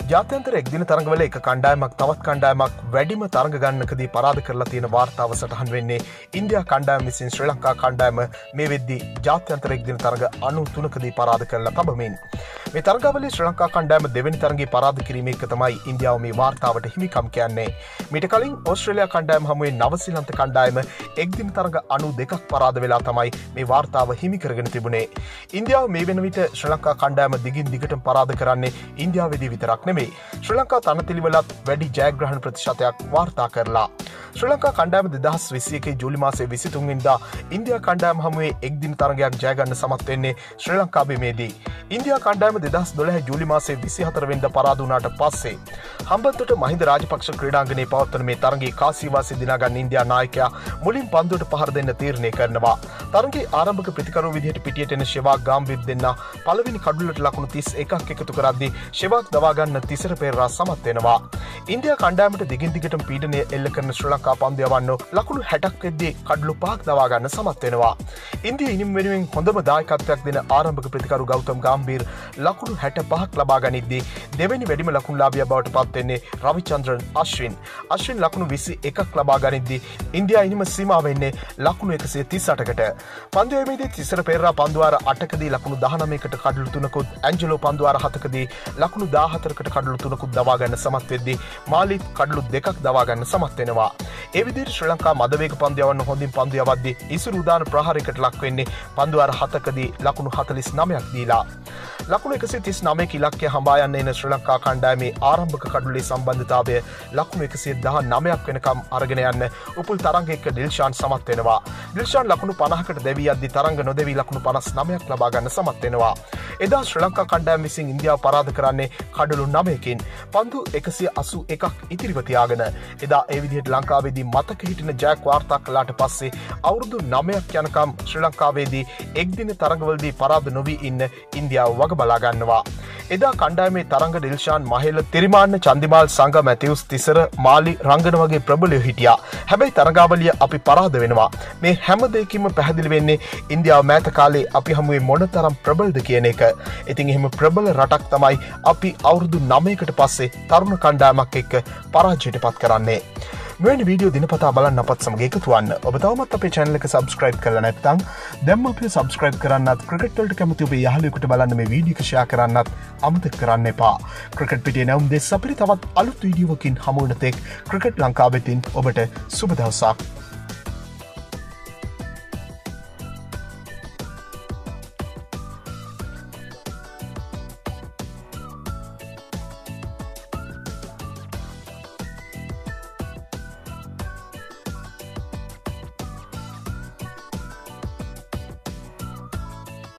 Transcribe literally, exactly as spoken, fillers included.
ජාත්‍යන්තර එක්දින තරඟවල එක කණ්ඩායමක් තවත් කණ්ඩායමක් වැඩිම තරඟ ගන්නකදී පරාද කරලා තියෙන වාර්තාව සටහන් වෙන්නේ ඉන්දියා කණ්ඩායම විසින් ශ්‍රී ලංකා කණ්ඩායම මේ වෙද්දී ජාත්‍යන්තර එක්දින තරඟ අනූ තුනකදී පරාද කරලා තබමින් මේ තරඟවලදී ශ්‍රී ලංකා කණ්ඩායම දෙවෙනි තරඟේ පරාද කිරීම එක තමයි ඉන්දියාව මේ වාර්තාවට හිමිකම් කියන්නේ. මීට කලින් ඕස්ට්‍රේලියා කණ්ඩායම හමුවේ නවසීලන්ත කණ්ඩායම එක්දින තරඟ අනූ දෙකක් පරාද වෙලා තමයි මේ වාර්තාව හිමි කරගෙන තිබුණේ. ඉන්දියාව මේ වෙන විට ශ්‍රී ලංකා කණ්ඩායම දිගින් දිගටම පරාද කරන්නේ ඉන්දියාවේදී විතරක් නෙමෙයි. ශ්‍රී ලංකා තනතිලිවලත් වැඩි ජයග්‍රහණ ප්‍රතිශතයක් වාර්තා කරලා. ශ්‍රී ලංකා කණ්ඩායම දෙදහස් විසි එකේ ජූලි මාසයේ විසිතුන් වෙනිදා ඉන්දියා කණ්ඩායම හමුවේ එක්දින තරඟයක් ජය ගන්න සමත් වෙන්නේ ශ්‍රී ලංකා බිමේදී. ඉන්දියා කණ්ඩායම දෙදහස් දොළහ ජූලි මාසයේ විසිහතර වෙනිදා පරාද වුණාට පස්සේ හම්බන්තොට මහින්ද රාජපක්ෂ ක්‍රීඩාංගණයේ පවත්වන මේ තරඟයේ කාසිවාසී දිනා ගන්න ඉන්දියා නායකයා මුලින් පන්දුවට පහර දෙන්න තීරණය කරනවා. තරඟයේ ආරම්භක ප්‍රතිකරුව විදිහට පිටියට එන ශෙවාග් ගාම්බීර් දෙන්න පළවෙනි කඩුල්ලට ලකුණු තිස් එකක් එකතු කරද්දී ශෙවාග් දවා ගන්න තිසර පෙරේරා සමත් වෙනවා. ඉන්දියා කණ්ඩායමට දිගින් දිගටම පීඩනය එල්ල කරන ශ්‍රී ලංකා පන්දු යවන්නෝ ලකුණු හැටක් වෙද්දී කඩලු පහක් දවා ගන්න සමත් වෙනවා. ඉන්දියා ඉනිම වෙනුවෙන් හොඳම දායකත්වයක් දෙන ආරම්භක ප්‍රතිකරු ගෞතම් ගාම්බීර් ලකුණු හැට පහක් ලබා ගනිද්දී දෙවෙනි වැඩිම ලකුණුලාභියා බවට පත් වෙන්නේ රවිචන්ද්‍රන් අශ්වින්. අශ්වින් ලකුණු විසි එකක් ලබා ගනිද්දී ඉන්දියා ඉනිම සීමා වෙන්නේ ලකුණු එකසිය තිස් අටකට. පන්දු යැවීමේදී තිසර පෙරේරා පන්දු වාර අටකදී ලකුණු දහනවයකට කඩලු තුනකුත් ඇන්ජලෝ පන්දු වාර හතකදී ලකුණු දාහතරකට කඩලු තුනකුත් දවා ගන්න සමත් වෙද්දී මාලිත් කඩලු දෙකක් දවා ගන්න සමත් වෙනවා. ඒ විදිහට ශ්‍රී ලංකා මදවේග පන්දු යවන්න හොඳින් පන්දු යවද්දී ඉසුරු උදාන ප්‍රහාරයකට ලක් වෙන්නේ පන්දු වාර හතකදී ලකුණු හතළිස් නවයක් දීලා. ලකුණු එකසිය තිස් නවයක ඉලක්කය හඹා යන්න එන ශ්‍රී ලංකා කණ්ඩායමේ ආරම්භක කඩුලේ සම්බන්ධතාවය ලකුණු එකසිය දහනවයක් වෙනකම් අරගෙන යන්න උපුල් තරඟයක ඩිල්ෂාන් සමත් වෙනවා. ඩිල්ෂාන් ලකුණු පනහකට දැවී යද්දී තරඟ නොදෙවී ලකුණු පනස් නවයක් ලබා ගන්න සමත් වෙනවා. එදා ශ්‍රී ලංකා කණ්ඩායම විසින් ඉන්දියාව පරාද කරන්නේ කඩලු නවයකින් පන්දු එකසිය අසූ එකක් ඉතිරිව තියාගෙන. එදා ඒ විදිහට ලංකාවේදී මතක හිටින ජයක් වාර්තා කළාට පස්සේ අවුරුදු නවයක් යනකම් ශ්‍රී ලංකාවේදී එක්දින තරඟවලදී පරාද නොවී ඉන්න ඉන්දියාව වග බලා ගන්නවා. එදා කණ්ඩායමේ තරඟ ඩිල්ෂාන් මහේල තිරිමාන්න චන්දිමාල් සංග මැතිවුස් තිසර මාලි රංගන වගේ ප්‍රබලයෝ හිටියා. හැබැයි තරඟාවලිය අපි පරාද වෙනවා. මේ හැම දෙයකින්ම පැහැදිලි වෙන්නේ ඉන්දියාව මෑත කාලේ අපි හමුවේ මොනතරම් ප්‍රබලද කියන එක. ඉතින් එහෙම ප්‍රබල රටක් තමයි අපි අවුරුදු නවයකට පස්සේ තරුණ කණ්ඩායමක් එක්ක පරාජයට පත් කරන්නේ. මෙවැනි වීඩියෝ දිනපතා බලන්න අපත් සමග එකතු වන්න. ඔබ තවමත් අපේ channel එක subscribe කරලා නැත්නම් දැන්ම අපිව subscribe කරන්නත් ක්‍රිකට් වලට කැමති ඔබේ යාළුවෙකුට බලන්න මේ වීඩියෝ එක share කරන්නත් අමතක කරන්න එපා. ක්‍රිකට් පිටියේ නැවුම් දෙස් අපිට තවත් අලුත් වීඩියෝවකින් හමු වෙන තෙක් ක්‍රිකට් ලංකාවෙතින් ඔබට සුබ දවසක්.